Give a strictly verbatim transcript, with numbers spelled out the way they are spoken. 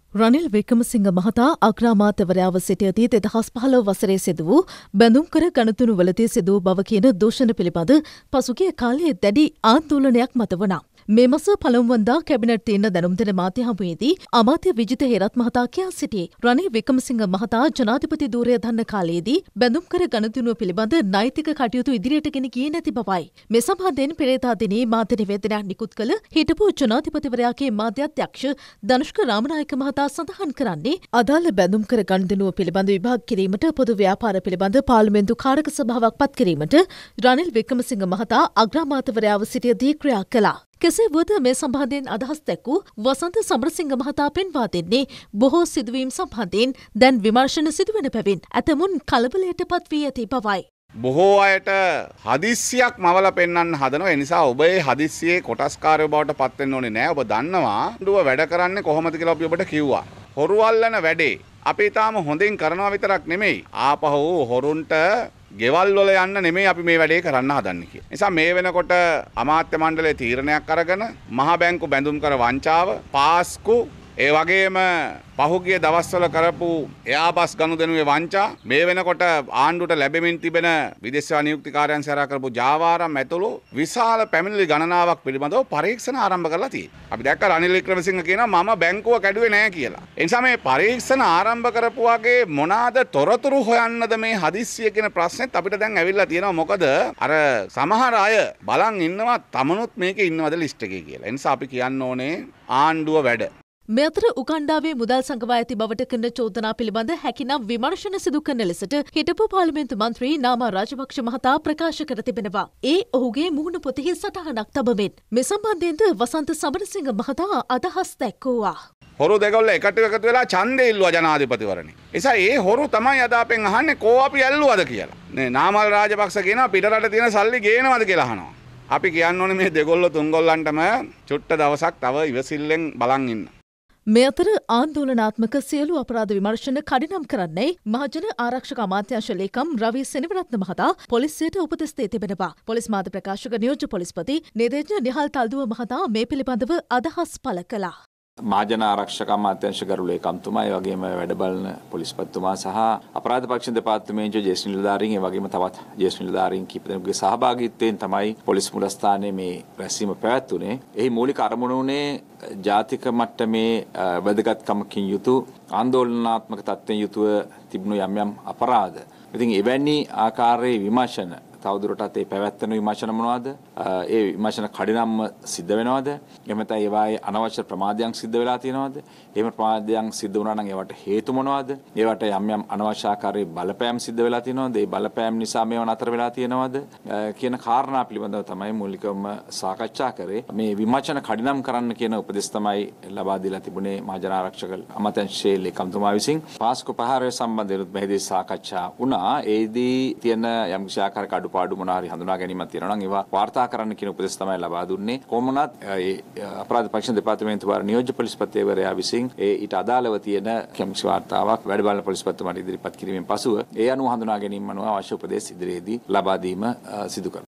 රනිල් වික්‍රමසිංහ මහතා අග්‍රාමාත්‍යවරයාව සිටියදී දෙදහස් පහළොව වසරේ සිදු වූ බැඳුම්කර ගණතුණුවලදී සිදු වූ බව කියන දූෂණ පිළිබඳ පසුගිය කාලයේ දැඩි ආන්දෝලනයක් මතුවුණා. මේ මාස පළමුවන්දා කැබිනට් තීරණ දැනුම් දෙන මාධ්‍ය හමුවේදී අමාත්‍ය විජිත හේරත් මහතා කියා සිටියේ රනිල් වික්‍රමසිංහ මහතා ජනාධිපති ධූරය දන්න කාලයේදී බැඳුම්කර ගණතුණුව පිළිබඳ නෛතික කටයුතු ඉදිරියට ගෙන ගියේ නැති බවයි. මේ සම්බන්ධයෙන් පෙරේදා දිනේ මාධ්‍ය නිවේදනයක් නිකුත් කළ හිටපු ජනාධිපතිවරයාගේ මාධ්‍යාධ්‍යක්ෂ ධනුෂ්ක රාමනායක මහතා සඳහන් කරන්නේ අදාළ බැඳුම්කර ගණතුණුව පිළිබඳ විභාග කිරීමට පොදු ව්‍යාපාර පිළිබඳ පාර්ලිමේන්තු කාරක සභාවක් පත් කිරීමට රනිල් වික්‍රමසිංහ මහතා අග්‍රාමාත්‍යවරයාව සිටියදී ක්‍රියා කළා. කෙසේ වුවද මේ සම්බන්ධයෙන් අදහස් දැක්වූ වසන්ත සමරසිංහ මහතා පෙන්වා දෙන්නේ බොහෝ සිදුවීම් සම්බන්ධයෙන් දැන් විමර්ශන සිදුවන බැවින් ඇතමුන් කලබලයට පත් වී ඇති බවයි. බොහෝ අයට හදිස්සියක් මවලා පෙන්වන්න හදනවා. ඒ නිසා ඔබ ඒ හදිස්සියේ කොටස්කාරයෝ බවට පත් වෙන්න ඕනේ නෑ. ඔබ දන්නවා ඩුව වැඩ කරන්නේ කොහොමද කියලා අපි ඔබට කිව්වා. හොරු අල්ලන වැඩේ අපි තාම හොඳින් කරනවා විතරක් නෙමෙයි. ආපහු හොරුන්ට ගෙවල් වල යන්න නෙමෙයි අපි මේ වැඩේ කරන්න හදන්නේ කියලා. නිසා මේ වෙනකොට අමාත්‍ය මණ්ඩලයේ තීරණයක් අරගෙන මහා බැංකු බැඳුම් කර වංචාව, පාස්කු, ඒ වගේම පහුගිය දවස්වල කරපු එයාබස් ගනුදෙනුවේ වංචා, මේ වෙනකොට ආණ්ඩුවට ලැබෙමින් තිබෙන විදේශ නියුක්ති කාර්යාංශය හරහා කරපු ජාවාරම් ඇතුළු විශාල පැමිණිලි ගණනාවක් පිළිබඳව පරීක්ෂණ ආරම්භ කරලා තියෙනවා. අපි දැක්ක රනිල් වික්‍රමසිංහ කියනවා මම බැංකුව කැඩුවේ නැහැ කියලා. ඒ නිසා මේ පරීක්ෂණ ආරම්භ කරපු වගේ මොනවාද තොරතුරු හොයන්නද මේ හදිස්සිය කියන ප්‍රශ්නෙත් අපිට දැන් ඇවිල්ලා තියෙනවා. මොකද අර සමහර අය බලන් ඉන්නවා තමනුත් මේකේ ඉන්නවද ලිස්ට් එකේ කියලා. ඒ නිසා අපි කියන්න ඕනේ ආණ්ඩුව වැඩ. මේ අතර උගණ්ඩාවේ මුදල් සංගවා ඇති බවට කරන චෝදනා පිළිබඳ හැකිනම් විමර්ශන සිදු කරන ලෙසට හිටපු පාර්ලිමේන්තු මන්ත්‍රී නාමා රාජපක්ෂ මහතා ප්‍රකාශ කර තිබෙනවා. ඒ ඔහුගේ මුහුණ පොතෙහි සටහනක් තබමින් මේ සම්බන්ධයෙන්ද වසන්ත සමරසිංහ මහතා අදහස් දැක්වුවා. හොරු දෙගොල්ල එකට එකතු වෙලා ඡන්දෙ ඉල්ලුවා ජනාධිපතිවරණි. එසා ඒ හොරු තමයි අද අපෙන් අහන්නේ කෝ අපි ඇල්ලුවද කියලා. නේ නාමල් රාජපක්ෂ කියනවා පිටරට තියෙන සල්ලි ගේනවද කියලා අහනවා. අපි කියන්න ඕනේ මේ දෙගොල්ල තුන්ගොල්ලන්ටම චුට්ට දවසක් තව ඉවසිල්ලෙන් බලන් ඉන්න. මේ අතර ආන්දෝලනාත්මක සියලු අපරාධ විමර්ශන කඩිනම් කරන්නේ මහජන ආරක්ෂක අමාත්‍යාංශ ලේකම් රවී සෙනවිරත්න මහතා පොලිසියට උපදෙස් දී තිබෙනවා. පොලිස් මාධ්‍ය ප්‍රකාශක නියෝජ්‍ය පොලිස්පති නීතිඥ නිහල් තල්දුව මහතා මේ පිළිබඳව අදහස් පළ කළා. මහජන ආරක්ෂක අමාත්‍යාංශ ගරු ලේකම්තුමා ඒ වගේම වැඩ බලන පොලිස්පතිතුමා සහ අපරාධ පරීක්ෂණ දෙපාර්තමේන්තුවේ ජ්‍යෙෂ්ඨ නිලධාරීන් ඒ වගේම තවත් ජ්‍යෙෂ්ඨ නිලධාරීන් කීප දෙනෙකුගේ සහභාගීත්වයෙන් තමයි පොලිස් මුලස්ථානයේ මේ රැස්වීම පැවැත්වුණේ. එහි මූලික අරමුණ උනේ ජාතික මට්ටමේ වැදගත්කමකින් යුතු ආందోලනාත්මක තත්ත්වයෙන් යුතුව තිබුණු යම් යම් අපරාධ. ඉතින් එවැනි ආකාරයේ විමර්ශන තවදුරටත් ඒ පැවැත්වෙන විමර්ශන මොනවද? ඒ විමර්ශන කඩිනම්ම සිද්ධ වෙනවද? එහෙම නැත්නම් ඒවායේ අනවශ්‍ය ප්‍රමාදයන් සිද්ධ වෙලා තියෙනවද? එහෙම ප්‍රමාදයන් සිද්ධ වුණා නම් ඒවට හේතු මොනවද? ඒවට යම් යම් අනවශ්‍ය ආකාරයේ බලපෑම් සිද්ධ වෙලා තියෙනවද? ඒ බලපෑම් නිසා මේව නතර වෙලා තියෙනවද? කියන කාරණා පිළිබඳව තමයි මූලිකවම සාකච්ඡා කරේ. මේ විමර්ශන කඩිනම් කරන්න කියන උපදෙස් තමයි ලබා දීලා තිබුණේ මහජන ආරක්ෂක අමාත්‍යාංශයේ ලේකම්තුමා විසින්. පාස්කු ප්‍රහාරය සම්බන්ධව මෙහිදී සාකච්ඡා වුණා. ඒදී තියෙන යම් කිසි ආකාරයක අඩුපාඩු මොනවා හරි හඳුනා ගැනීමක් තියෙනවා නම් ඒවා වාර්තා කරන්න කියන උපදෙස් තමයි ලබා දුන්නේ. කොහොම වුණත් ඒ අපරාධ පරීක්ෂණ දෙපාර්තමේන්තුවේ නියෝජ්‍ය පොලිස්පතිවරයා විසින් ඒ ඊට අදාළව තියෙන කැම්ස් වාර්තාවක් වැඩ බලන පොලිස්පතිතුමාට ඉදිරිපත් කිරීමෙන් පසුව ඒ අනුව හඳුනා ගැනීම අනුව අවශ්‍ය උපදෙස් ඉදිරියේදී ලබා දීම සිදු කරනවා.